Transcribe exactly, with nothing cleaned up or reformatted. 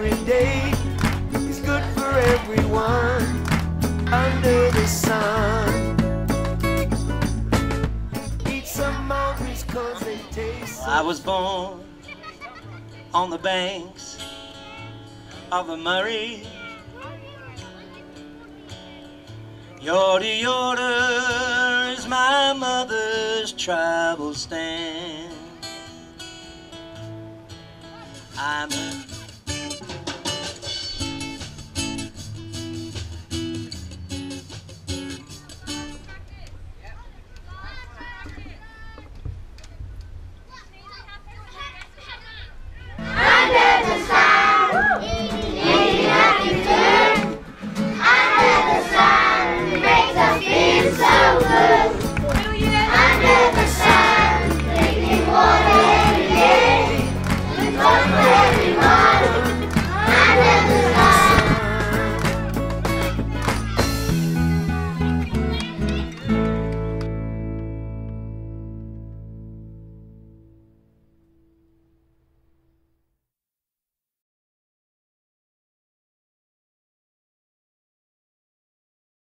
every day is good for everyone under the sun. Eat some mountains 'cause they taste so. I was born on the banks of the Murray. Yorta Yorta is my mother's tribal stand. I'm a